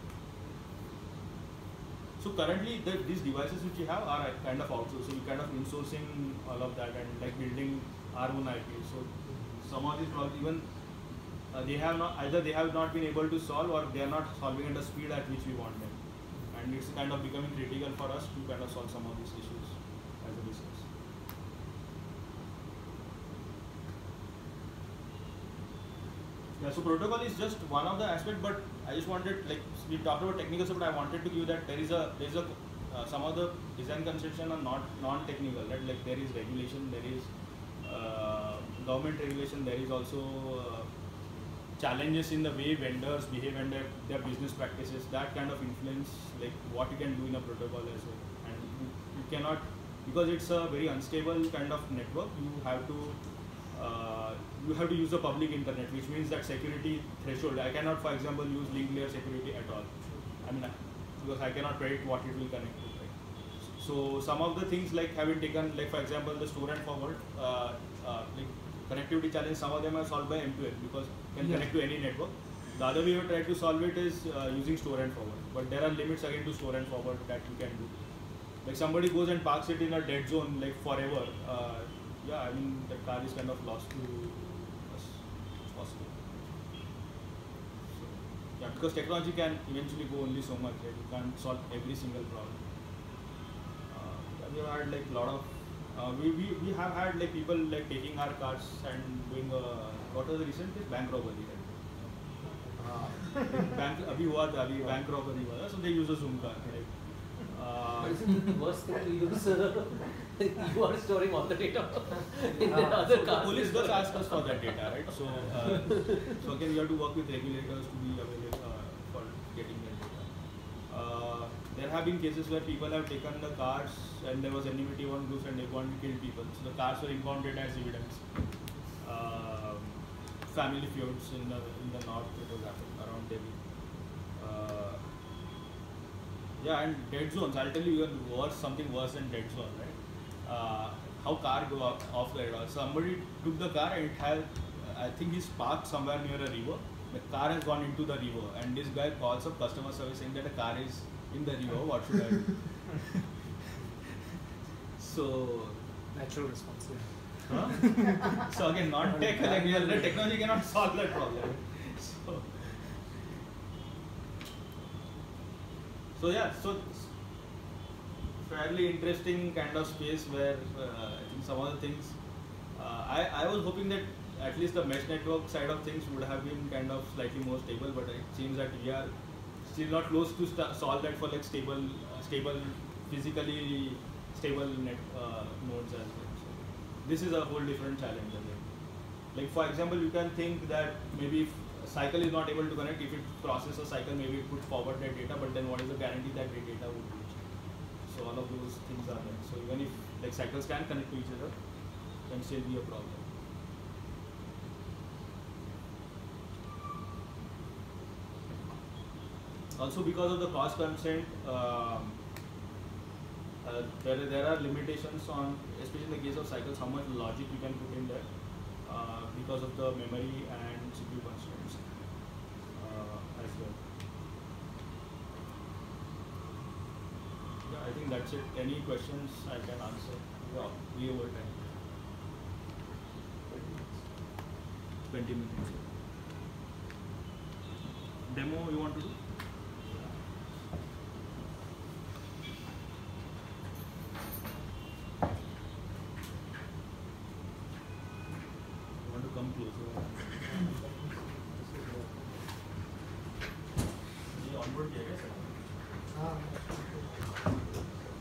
So currently, the, these devices which we have are kind of outsourced. So we kind of insourcing all of that and like building our own I P. So some of these problems, even uh, they have not either they have not been able to solve, or they are not solving at the speed at which we want them. And it's kind of becoming critical for us to kind of solve some of these issues as a business. Yeah, so protocol is just one of the aspects, but I just wanted, like we talked about technical stuff, but I wanted to give that there is a there is a uh, some of the design conception are not non-technical, right? Like there is regulation, there is uh, government regulation, there is also uh, challenges in the way vendors behave and their, their business practices. That kind of influence, like what you can do in a protocol as well. And you, you cannot, because it's a very unstable kind of network. You have to. Uh, you have to use the public internet, which means that security threshold. I cannot, for example, use link layer security at all. I mean, because I cannot predict what it will connect to. Right? So some of the things like having taken, like for example, the store and forward, uh, uh, like connectivity challenge. Some of them are solved by M two M because you can Yeah. connect to any network. The other way we try to solve it is uh, using store and forward. But there are limits again to store and forward that you can do. Like somebody goes and parks it in a dead zone like forever. Uh, yeah, I mean the car is kind of lost to us. It's possible. So, yeah, because technology can eventually go only so much. Right? You can't solve every single problem. Uh, yeah, we have had like a lot of. Uh, we, we we have had like people like taking our cars and doing a, what was the recent case? Bank robbery. Right? Uh, bank अभी हुआ था अभी bank robbery हुआ था, so they use a Zoom car. Right? Uh, But isn't it the worst thing to use? uh, you are storing all the data in the Uh, other so the cars. police does ask us for that data, right? So, uh, so again, you have to work with regulators to be available uh, for getting that data. Uh, there have been cases where people have taken the cars and there was enmity among groups and they wanted to kill people. So the cars were impounded as evidence. Uh, family feuds in the in the north it was happening around Delhi. Uh, yeah, and dead zones. I'll tell you even worse, something worse than dead zone, right? Uh, how car go off, off the radar. Somebody took the car and it had, I think he's parked somewhere near a river. The car has gone into the river and this guy calls up customer service saying that the car is in the river, what should I do? So, Natural response. Yeah. huh? So again, not tech, like real, the technology cannot solve that problem. So, so yeah, so fairly interesting kind of space where uh, I think some of the things, uh, I, I was hoping that at least the mesh network side of things would have been kind of slightly more stable, but it seems that we are still not close to st solve that for like stable, uh, stable, physically stable net uh, nodes as well. So this is a whole different challenge again. Like for example, you can think that maybe if a cycle is not able to connect, if it processes a cycle, maybe it could forward that data, but then what is the guarantee that the data would reach? So all of those things are there. So even if like cycles can connect to each other, can still be a problem. Also because of the cost constraint, um, uh, there, there are limitations on, especially in the case of cycles, how much logic you can put in there uh, because of the memory and C P U constraints uh, as well. Yeah, I think that's it. Any questions I can answer? Yeah, we over time. twenty minutes. Demo you want to do? You want to come closer? ये onboard किया क्या sir? हाँ